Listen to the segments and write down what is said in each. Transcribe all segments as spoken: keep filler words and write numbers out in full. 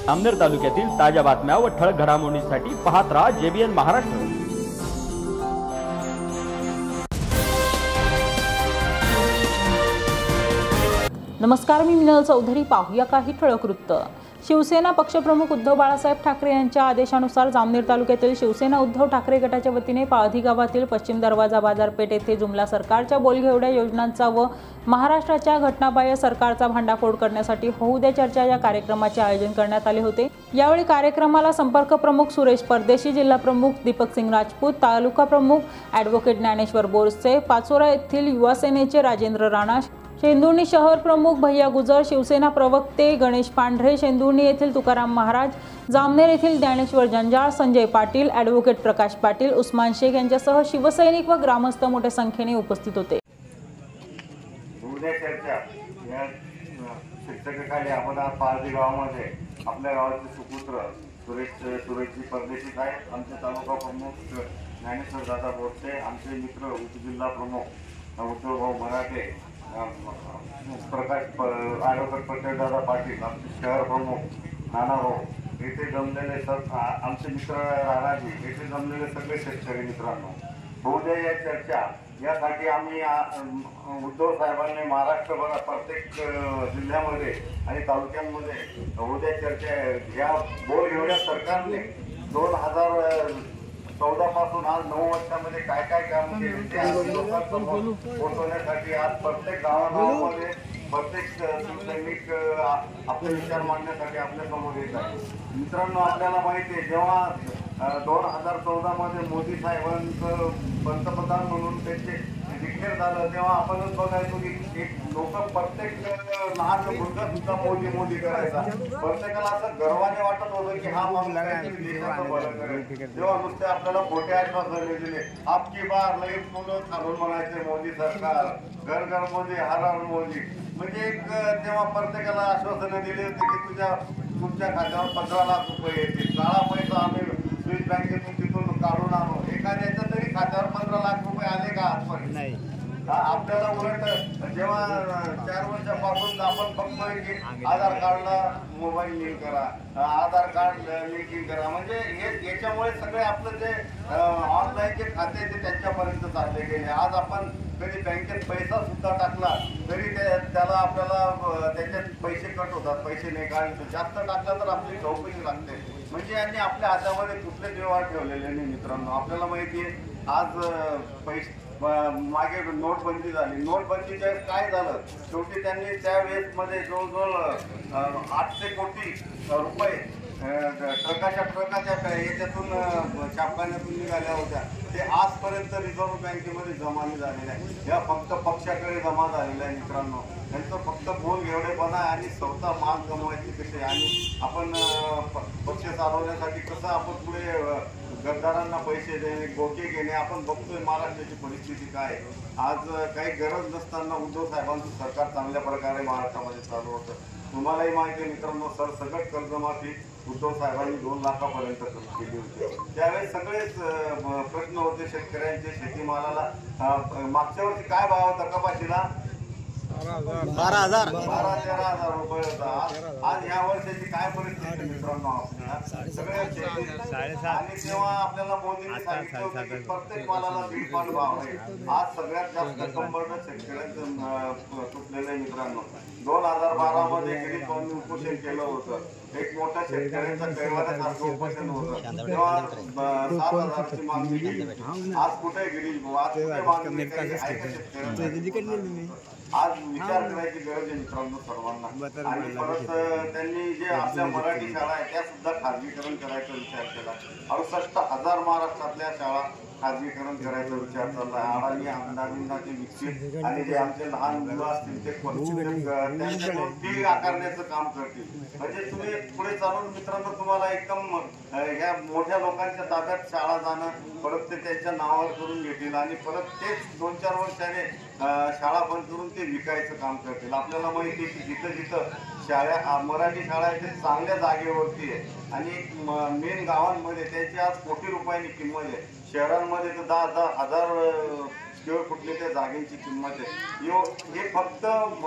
जामनेर तालुक्यातील ताज्या बातम्या व ठळक घडामोडींसाठी पाहत राहा जेबीएन महाराष्ट्र। नमस्कार, मी मिनल चौधरी। पाहूया काही ठळक वृत्त। शिवसेना पक्षप्रमुख उद्धव बाळासाहेब ठाकरे यांच्या आदेशानुसार जामनेर तालुक्यातील शिवसेना उद्धव ठाकरे गटाच्या वतीने पाळधी गावातील पश्चिम दरवाजा बाजारपेठ येथे जुमला सरकारच्या बोलघेवड्या योजनांचा व महाराष्ट्राच्या घटनाबाह्य सरकारचा भांडाफोड करण्यासाठी होऊ द्या चर्चा या कार्यक्रमाचे आयोजन करण्यात आले होते। यावेळी कार्यक्रमाला संपर्क प्रमुख सुरेश परदेशी, जिल्हा प्रमुख दीपक सिंग राजपूत, तालुका प्रमुख ॲडव्होकेट ज्ञानेश्वर बोरसे, पाचोरा येथील युवा सेनेचे राजेंद्र राणा, शेंदुर्णी शहर प्रमुख भैया गुजर, शिवसेना प्रवक्ते गणेश पांढरे, शेंदुर्णी येथील तुकाराम महाराज, जामनेर येथील ज्ञानेश्वर जंजाळ, संजय पाटील, ॲडव्होकेट प्रकाश पाटील, उस्मान शेख यांच्यासह शिवसैनिक व ग्रामस्थ मोठ्या संख्येने उपस्थित होते। शिक्षकाखाली आपण पाळधी गावामध्ये आपल्या गावाचे सुपुत्र सुरेश सुरेशजी परदेशी साहेब, आमचे तालुका प्रमुख ज्ञानेश्वर दादा बोरसे, आमचे मित्र उपजिल्हा प्रमुख उद्धव भाऊ मराठे, प्रकाश ॲडव्होकेट प्रकाश दादा पाटील, आमचे शहर प्रमुख नाना भाऊ, येथे जमलेले सर आमचे मित्र राणाजी, येथे जमलेले सगळे शेतकरी मित्रांनो, होऊ द्या या चर्चा यासाठी आम्ही उद्धव साहेबांनी महाराष्ट्रभरात प्रत्येक जिल्ह्यामध्ये आणि तालुक्यांमध्ये होऊ द्या चर्चा या बोल एवढ्या सरकारने दोन हजार चौदा पासून आज नऊ वर्षामध्ये काय काय काम केले ते लोकांसमोर पोहोचवण्यासाठी आज प्रत्येक गावागावामध्ये प्रत्येक शिवसैनिक आपले विचार मांडण्यासाठी आपल्या समोर येत आहे। मित्रांनो, आपल्याला माहिती आहे जेव्हा दोन हजार चौदा मध्ये मोदी साहेबांचं पंतप्रधान म्हणून त्यांचे डिक्लेअर झालं तेव्हा आपणच बघायचो की एक लोक प्रत्येक लहान मुलगा सुद्धा मोदी मोदी करायचा, प्रत्येकाला असं गर्वाने वाटत होतं की हा माणूस काहीतरी देशाचं भलं करेल। जेव्हा नुसते आपल्याला खोटे आश्वासने दिले, आपकी बार लगेच मुलं खालून म्हणायचे मोदी सरकार, घर घर मोदी, हर हर मोदी, म्हणजे एक तेव्हा प्रत्येकाला आश्वासने दिली होती की तुझ्या तुमच्या खात्यावर पंधरा लाख रुपये येतील, काळा पैसा आम्ही स्विस बँकेतून तिथून काढून आणू, एखाद्याच्या तरी खात्यावर पंधरा लाख रुपये आले का आजपर्यंत नाही। आपल्याला उलट जेव्हा चार वर्षापासून आपण बघतोय की आधार कार्डला मोबाईल लिंक करा, आधार कार्ड लिंकिंग करा, म्हणजे हे याच्यामुळे सगळे आपलं जे ऑनलाईनचे खाते ते त्यांच्यापर्यंत चालले गेले। आज आपण कधी बँकेत पैसा सुद्धा टाकला तरी ते त्याला आपल्याला त्याच्यात पैसे कट होतात, पैसे नाही काढले, जास्त टाकला तर आपली चौकशी लागते, म्हणजे यांनी आपल्या हातामध्ये कुठले व्यवहार ठेवलेले नाही। मित्रांनो, आपल्याला माहिती आहे आज पैसे मागे नोटबंदी झाली, नोटबंदीच्या काय झालं, शेवटी त्यांनी त्यावेळेस मध्ये जवळजवळ आठशे कोटी रुपये ट्रकाच्या ट्रकाच्या याच्यातून छापखान्यातून निघाल्या होत्या, ते आजपर्यंत रिझर्व्ह बँकेमध्ये जमा नाही झालेले आहे, या फक्त पक्षाकडे जमा झालेल्या आहे। मित्रांनो, त्यांचं फक्त बोल घेवडेपणा आणि स्वतः मान कमवायची कसे आणि आपण पक्ष चालवण्यासाठी कसं आपण पुढे गद्दारांना पैसे देणे, गोके घेणे, आपण बघतोय महाराष्ट्राची परिस्थिती काय। आज काही गरज नसताना उद्धव साहेबांचं सरकार चांगल्या प्रकारे महाराष्ट्रामध्ये चालू होतं। तुम्हालाही माहिती आहे मित्रांनो, सरसकट कर्जमाफी उद्धव साहेबांनी दोन लाखापर्यंत केली होती, त्यावेळेस सगळेच प्रश्न होते शेतकऱ्यांचे, शेतीमालाला मागच्या वर्षी काय भाव होता कपाशीला, बारा हजार बारा तेरा हजार रुपये होता। आज या वर्षाची काय परिस्थिती मित्रांनो आपल्याला सगळ्या आणि तेव्हा आपल्याला मोदींनी सांगितलं होतं की प्रत्येक मालाला दीडपट भाव आहे। आज सगळ्यात जास्त कंबरड शेतकऱ्यांचं तुटलेलं आहे। मित्रांनो, दोन हजार बारा मध्ये गिरीश उपोषण केलं होतं, एक मोठ्या शेतकऱ्यांचा कैवाऱ्यासारखं उपोषण होतं, तेव्हा सात हजाराची मागणी केली। आज कुठे गिरीश भाऊ, आज कुठे मागणी शेतकऱ्यांची, आज विचार करायची गरज आहे मित्रांनो सर्वांना। आणि परत त्यांनी जे आपल्या मराठी शाळा आहेत त्या सुद्धा खाजगीकरण करायचा विचार केला, अडुसष्ट हजार महाराष्ट्रातल्या शाळा खाजगीकरण करायचा विचार चालला आहे। अडाणी आमदारांना ते विकसित आणि जे आमचे लहान मुलं असतील ते त्यांच्या फी आकारण्याचं काम करतील, म्हणजे तुम्ही पुढे चालून मित्रांनो तुम्हाला एकदम ह्या मोठ्या लोकांच्या ताब्यात शाळा जाणं, परत ते त्यांच्या नावावर करून घेतील आणि परत तेच दोन चार वर्षाने शाळा बंद करून ते विकायचं काम करतील। आपल्याला माहिती आहे की जिथं जिथं शाळा मराठी शाळा आहे ते चांगल्या जागेवरती आहे आणि मेन गावांमध्ये त्याची आज कोटी रुपयांनी किंमत आहे, शहरांमध्ये तर दहा दहा हजार स्क्वेअर फुटले त्या जागेची किंमत आहे। हे फक्त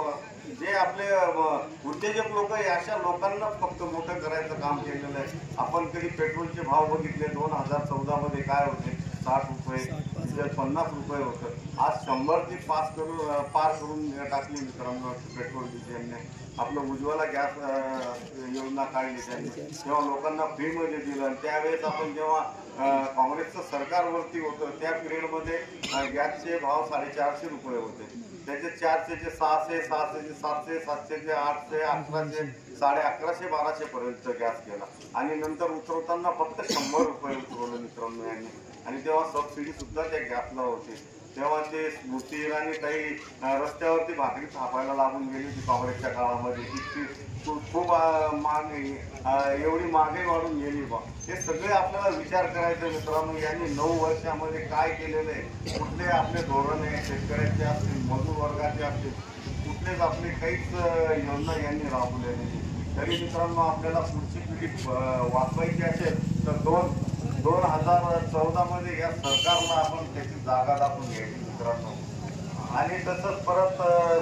जे आपले अ, उद्योजक लोक आहे अशा लोकांना फक्त मोठं करायचं काम केलेलं आहे. आपण कधी पेट्रोलचे भाव बघितले, दोन हजार चौदा मध्ये काय होते, साठ रुपये डिझेल पन्नास रुपये होतं. आज शंभरची पास करून पार करून टाकली मित्रांनो पेट्रोल डिझेलने. आपलं उज्ज्वला गॅस योजना काढली त्यांनी, तेव्हा लोकांना फ्रीमध्ये दिलं. त्यावेळेस आपण जेव्हा काँग्रेसचं सरकारवरती होतं त्या पिरियडमध्ये गॅसचे भाव साडेचारशे रुपये होते. त्याचे चारशेचे सहाशे, सहाशेचे सातशे, सातशेचे आठशे, अकराशे, साडे अकराशे, बाराशे पर्यंत गॅस केला. आणि नंतर उतरवताना फक्त शंभर रुपये उतरवलं मित्रांनो यांनी. आणि तेव्हा सबसिडी सुद्धा त्या गॅसला होती. तेव्हा ते स्मृती इराणी काही रस्त्यावरती भाकरी थापायला लागून गेली होती काँग्रेसच्या काळामध्ये. इतकी खूप महागाई, एवढी महागाई वाढून गेली बा. हे सगळे आपल्याला विचार करायचे मित्रांनो. यांनी नऊ वर्षामध्ये काय केलेलं आहे, कुठले आपले धोरण आहे, शेतकऱ्यांचे असतील, मजूर वर्गाचे असतील, कुठलेच आपले काहीच योजना यांनी राबवलेली नाही. तरी मित्रांनो आपल्याला पुढची पिढी वाचवायची असेल तर दोन दोन हजार चौदा मध्ये या सरकारला आपण त्याची जागा दाखवून घ्यायची मित्रांनो. आणि तसंच परत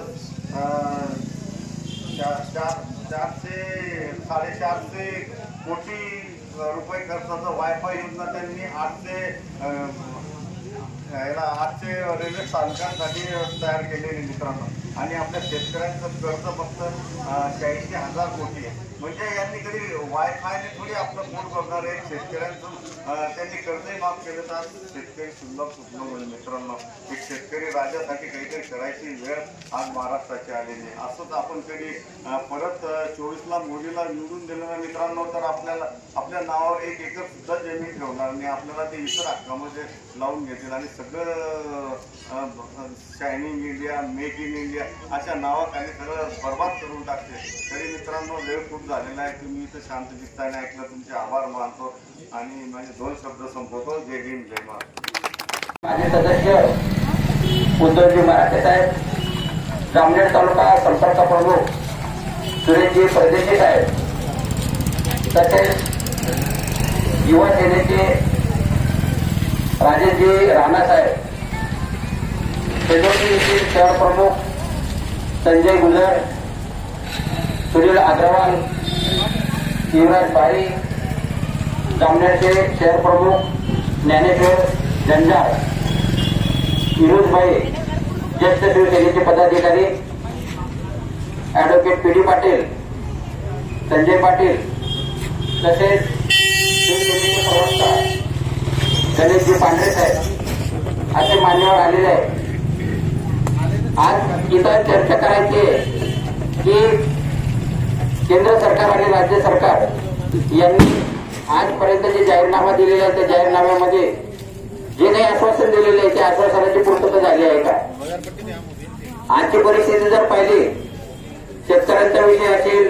चार चारशे साडेचारशे कोटी रुपये खर्चाचं वायफाय योजना त्यांनी आठशे याला आठशे रेल्वे स्थानकांसाठी तयार केलेली मित्रांनो. आणि आपल्या शेतकऱ्यांचं कर्ज फक्त शहाऐंशी हजार कोटी आहे. म्हणजे यांनी कधी वायफायने थोडी आपलं पोट भरणार आहे. शेतकऱ्यांचं त्यांनी कर्जही माफ केलं तर आज शेतकरी सुलभ सुटलं म्हणजे मित्रांनो. एक शेतकरी राज्यासाठी काहीतरी करायची वेळ आज महाराष्ट्राची आलेली आहे. असंच आपण कधी परत चोवीसला मोदीला निवडून दिलं ना मित्रांनो तर आपल्याला आपल्या नावावर एक एकर सुद्धा जमीन ठेवणार नाही. आपल्याला ते इतर हक्कामध्ये लावून घेतील आणि सगळं shining India, make in India अशा नावाखाली सगळं बर्बाद करून टाकते. तरी मित्रांनो वेळ खूप झालेला आहे. तुम्ही इथं शांत चित्ताने ऐकलं, तुमचे आभार मानतो आणि माझे दोन शब्द संपवतो. जय हिंद, जय महाराष्ट्र. माझे सदस्य उद्धवजी मराठे साहेब, जामनेर तालुका संपर्क प्रमुख सुरेशजी परदेशी साहेब, तसेच युवा सेनेचे राजेशजी राणा साहेब, शेजोटी येथील शहर प्रमुख संजय गुजर, सुनील अग्रवाल, युवराज बारी, जामनेरचे शहर प्रमुख ज्ञानेश्वर जंजाळ, फिरोज भाई, ज्येष्ठ शिवसेनेचे पदाधिकारी advocate P D Patil, Sanjay Patil, तसेच शिवसेनेचे प्रवक्ता गणेशजी पांढरे साहेब असे मान्यवर आलेले आहेत. आज इथं चर्चा करायची आहे की केंद्र सरकार आणि राज्य सरकार यांनी आजपर्यंत जे जाहीरनामा दिलेला आहे त्या जाहीरनाम्यामध्ये जे काही आश्वासन दिलेले आहे त्या आश्वासनाची पूर्तता झाली आहे का? आजची परिस्थिती जर पाहिली, शेतकऱ्यांचा विषय असेल,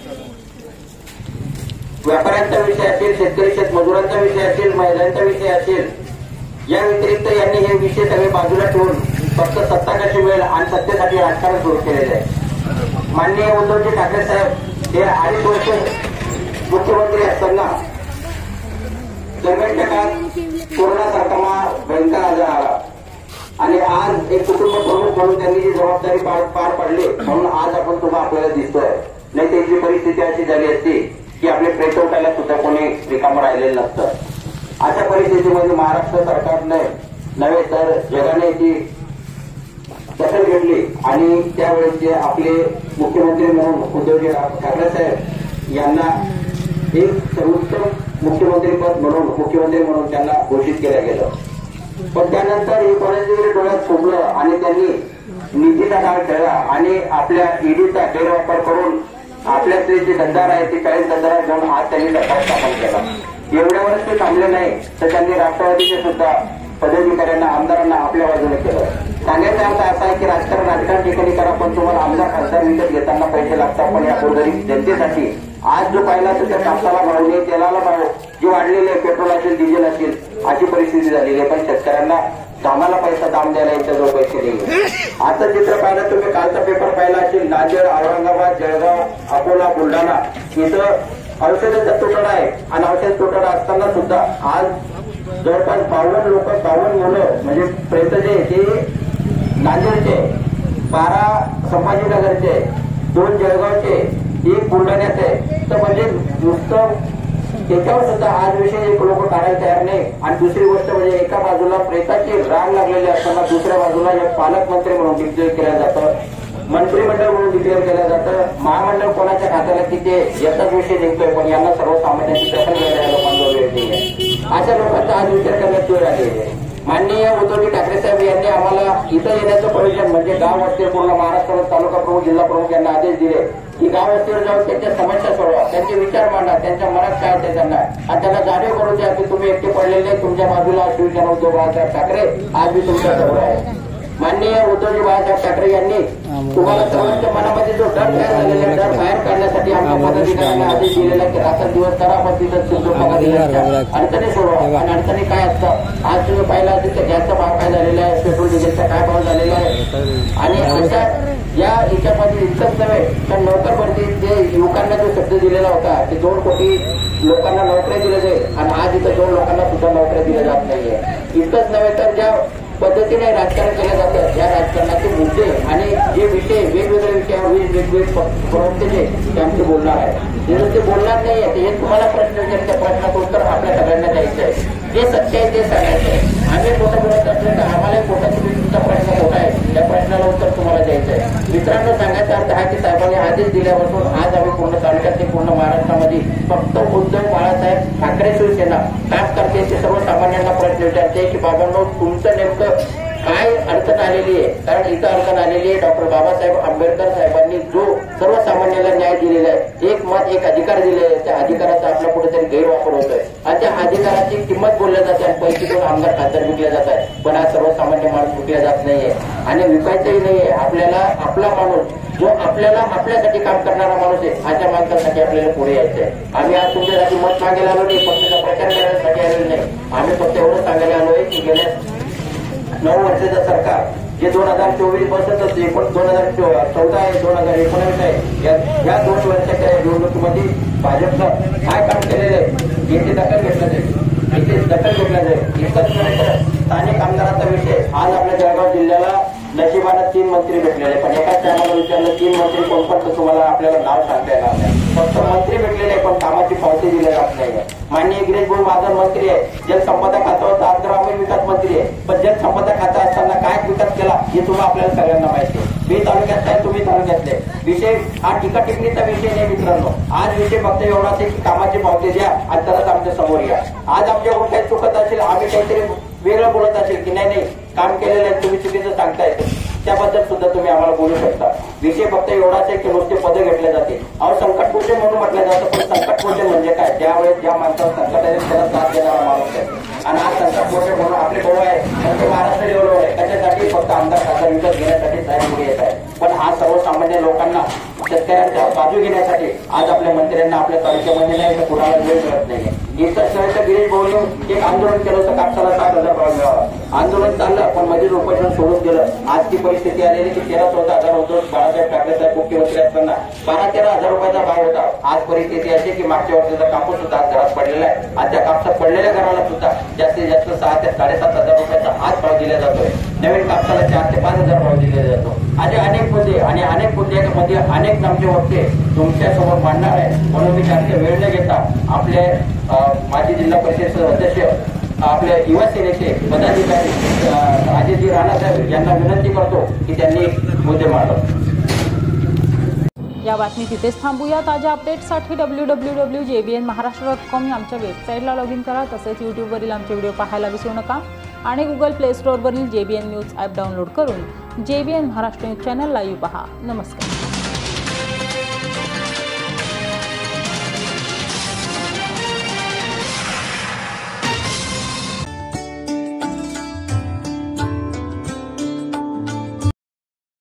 व्यापाऱ्यांचा विषय असेल, शेतकरी शेतमजुरांचा विषय असेल, महिलांचा विषय असेल, या व्यतिरिक्त यांनी हे विषय सगळे बाजूला ठेवून फक्त सत्ता कशी मिळेल आणि सत्तेसाठी राजकारण सुरू केलेलं आहे. माननीय उद्धवजी ठाकरे साहेब हे अडीच वर्ष मुख्यमंत्री असताना दरम्यानच्या काळात कोरोनासारखा भयंकर आजार आला आणि आज एक कुटुंब प्रमुख म्हणून त्यांनी जी जबाबदारी पार पाडली म्हणून आज आपण तुम्हा आपल्याला दिसतोय. नाही त्याची परिस्थिती अशी झाली असती की आपले पेट उठायला सुद्धा कोणी रिकामं राहिलेलं नसतं. अशा परिस्थितीमध्ये महाराष्ट्र सरकारने नव्हे तर जगाने याची दखल घेतली आणि त्यावेळेस आपले मुख्यमंत्री म्हणून उद्धवजी ठाकरे साहेब यांना एक सर्वोत्तम मुख्यमंत्रीपद म्हणून मुख्यमंत्री म्हणून त्यांना घोषित केलं गेलं. पण त्यानंतर हे कोणाच्या डोळ्यात शोभलं आणि त्यांनी निधीचा डाळ खेळला आणि आपल्या ईडीचा गैरवापर करून आपल्या जे गद्दार आहे ते काही गद्दार घेऊन आज त्यांनी सरकार स्थापन केला. एवढ्यावरच ते थांबले नाही तर त्यांनी राष्ट्रवादीचे सुद्धा पदाधिकाऱ्यांना आमदारांना आपल्या बाजूने केलं. सांगायचा अर्थ असा आहे की राजकारण राजकारण ठिकाणी करा पण तुम्हाला आमदार खासदार विकत घेताना पैसे लागतात. पण या गोरगरीब जनतेसाठी आज जो पाहिला तर त्या कापसाला भाव नाही, तेलाला भाव जे वाढलेले आहे, पेट्रोल असेल, डिझेल असेल अशी परिस्थिती झालेली आहे. पण शेतकऱ्यांना कामाला पैसा दाम द्यायला यांच्याजवळ पैसे नाही. आता चित्र पाहिलं तुम्ही, कालचा पेपर पाहिला असेल, नांदेड, औरंगाबाद, जळगाव, अकोला, बुलढाणा इथं औषधाचा तुटवडा आहे आणि औषध तुटवडा असताना सुद्धा आज जवळपास बावन्न लोक बावन्न मुलं म्हणजे प्रेत जे ते नांदेडचे, बारा संभाजीनगरचे, दोन जळगावचे, एक बुलढाण्याचे, तर म्हणजे नुसतं त्याच्यावर सुद्धा आज विषय एक लोक काढायला तयार नाही. आणि दुसरी गोष्ट म्हणजे एका बाजूला प्रेताची राग लागलेली असताना दुसऱ्या बाजूला एक पालकमंत्री म्हणून डिक्लेअर केलं जातं, मंत्रिमंडळ म्हणून डिक्लेअर केलं जातं. महामंडळ कोणाच्या खात्याला किती याचाच विषय निघतोय, पण यांना सर्वसामान्यांची दखल घ्यायला लोकांना वेळ नाही आहे. अशा लोकांचा आज विचार करण्यात वेळ आलेली आहे. माननीय उद्धवजी ठाकरे साहेब यांनी आम्हाला इथं येण्याचं प्रयोजन म्हणजे गाव वस्तीवर पूर्ण महाराष्ट्रात तालुका प्रमुख, जिल्हा प्रमुख यांना आदेश दिले की गाव वस्तीवर जाऊन त्यांच्या समस्या सोडवा, त्यांचे विचार मांडा, त्यांच्या मनात काय ते त्यांना, आणि त्यांना जाणीव करून द्या की तुम्ही एकटे पडलेले, तुमच्या बाजूला शिवसेना उद्धव बाळासाहेब ठाकरे आज मी तुमच्या समोर आहे. माननीय उद्धवजी बाळासाहेब ठाकरे यांनी तुम्हाला सर्वांच्या मनामध्ये जो डर तयार झालेला डर बाहेर काढण्यासाठी आमच्या पदाधिकाऱ्यांना आदेश दिलेला की रात्र दिवस करा, पण तिथं सुद्धा अडचणी सोडवा. आणि अडचणी काय असतात आज तुम्ही पाहिला असेल तर गॅसचा भाव काय झालेला आहे, पेट्रोल डिझेलचा काय भाव झालेला आहे. आणि अशा या याच्यामध्ये इतकंच नव्हे तर नोकर भरती जे युवकांना जो शब्द दिलेला होता की दोन कोटी लोकांना नोकऱ्या दिल्या जाईल, आणि आज इथं दोन लोकांना सुद्धा नोकऱ्या दिल्या जात नाहीये. इतकंच नव्हे तर ज्या पद्धतीने राजकारण केलं जातं या राजकारणाचे मुद्दे आणि जे विषय वेगवेगळ्या विषयावर वेगवेगळे प्रवक्ते ते आमचे बोलणार आहे. जे बोलणार नाही आहे हे तुम्हाला प्रश्न विचार, त्या प्रश्नाचं उत्तर आपल्या सगळ्यांना द्यायचं आहे. जे सत्य आहे ते सांगायचं आहे. आम्ही खोटं बोलत असलं तर आम्हालाही खोटा तुमचा प्रश्न मोठा आहे, त्या प्रश्नाला उत्तर तुम्हाला द्यायचं आहे. मित्रांनो, सांगायचा अर्थ हा की साहेबांनी आदेश दिल्यापासून आज आम्ही पूर्ण तालुक्यात पूर्ण महाराष्ट्रामध्ये फक्त उद्धव बाळासाहेब ठाकरे शिवसेना काम करते ते सर्वसामान्यांना प्रश्न विचारते की बाबांनो तुमचं नेमकं काय अडचण आलेली आहे. कारण इथं अडचण आलेली आहे डॉक्टर बाबासाहेब आंबेडकर साहेबांनी जो सर्वसामान्याला न्याय दिलेला आहे, एक मत एक अधिकार दिलेला आहे, त्या अधिकाराचा आपला कुठेतरी गैरवापर होतोय आणि त्या अधिकाराची किंमत बोलल्या जाते आणि पैसे देऊन आमदार खासदार विकले जात आहे. पण आज सर्वसामान्य माणूस विकला जात नाहीये आणि विकायचंही नाहीये. आपल्याला आपला माणूस जो आपल्याला आपल्यासाठी काम करणारा माणूस आहे अशा माणसासाठी आपल्याला पुढे यायचंय. आम्ही आज तुमच्यासाठी मत मागायला आलो नाही, पक्षाचा प्रचार करण्यासाठी आलेलो नाही. आम्ही फक्त एवढं सांगायला आलोय की गेल्या नऊ वर्षाचं सरकार जे दोन हजार चोवीस पासून एकूण दोन हजार चौदा आहे दोन हजार एकोणावीस आहे या दोन वर्षाच्या निवडणुकीमध्ये भाजपनं काय काम केलेलं आहे याची दखल घेतलं जाईल, याची दखल घेतल्या जाईल. इतकंच नव्हे तर स्थानिक आमदाराचा विषय आज आपल्या जळगाव जिल्ह्याला नशिबानं तीन मंत्री भेटलेले, पण एकाच टायमाला विचारलं तीन मंत्री कोण पण तर तुम्हाला आपल्याला नाव सांगता येणार नाही. फक्त मंत्री भेटलेले पण कामाची पावती दिल्या जात नाही. माननीय गिरीश भाऊ महाजन मंत्री आहे, जलसंपदा खात्यावर आज ग्रामीण विकास मंत्री आहे, पण जलसंपदा खाता असताना काय विकास केला हे तुम्हाला आपल्याला सगळ्यांना माहिती आहे. मी तालुक्यात आहे, तुम्ही तालुक्यातले. विषय हा टीका टिप्पणीचा विषय नाही मित्रांनो. आज विषय फक्त एवढाच आहे की कामाची पावती द्या आणि तरच आमच्या समोर या. आज आमच्याकडून काही चुकत असेल, आम्ही काहीतरी वेगळं बोलत असेल की नाही नाही काम केलेलं आहे तुम्ही चुकीचं सांगताय, त्याबद्दल सुद्धा तुम्ही आम्हाला बोलू शकता. विषय फक्त एवढाच आहे की नुसते पदं घेतले जाते. अहो संकटमोचन म्हणून म्हटलं जातं, पण संकटमोचन म्हणजे काय? ज्यावेळेस ज्या माणसाला संकट आहे त्याला साथ देणारा माणूस आहे. आणि आज संकटमोचन म्हणून आपले भाऊ आहे पण ते महाराष्ट्र लेवलवर आहे, त्याच्यासाठी फक्त आमदार खासदार विकत घेण्यासाठी साहेब पुढे येत आहे. पण आज सर्वसामान्य लोकांना शेतकऱ्यांच्या बाजू घेण्यासाठी आज आपल्या मंत्र्यांना आपल्या तालुक्यामध्ये नाही तर कुणाला वेळ मिळत नाही. इतकंच नव्हे तर गिरीश भाऊंनी एक आंदोलन केलं होतं कापसाला सात हजार भाव मिळावा. आंदोलन चाललं पण मधील उपोषण सोडून गेलं. आज ती परिस्थिती आलेली की तेरा चौदा हजार होतो. बाळासाहेब ठाकरे साहेब मुख्यमंत्री असताना बारा तेरा हजार रुपयाचा भाव होता. आज परिस्थिती अशी की मागच्या वर्षाचा कापूस सुद्धा आज घरात पडलेला आहे. आज त्या कापसात पडलेल्या घराला सुद्धा जास्तीत जास्त सहा ते साडेसात हजार रुपयाचा आज भाव दिला जातोय. नवीन कापसाला चार ते पाच हजार भाव दिला जातो. असे अनेक मुद्दे आणि अनेक मुद्द्यामध्ये अनेक आमचे वक्ते तुमच्या समोर मांडणार आहे. म्हणून मी जास्त वेळ न घेता आपले माजी जिल्हा परिषद सदस्य आपल्या युवा सेनेचे पदाधिकारी राजेजी राणा साहेब यांना विनंती करतो की त्यांनी मुद्दे मांडावे. या बातमी तिथेच थांबूया. ताज्या अपडेट्ससाठी W W W J B N Maharashtra dot com या आमच्या वेबसाईटला लॉग इन करा. तसेच यूट्यूबवरील आमचे व्हिडिओ पाहायला विसरू नका आणि गुगल प्ले स्टोअरवरील J B N news app download करून J B N Maharashtra news channel live पहा. नमस्कार.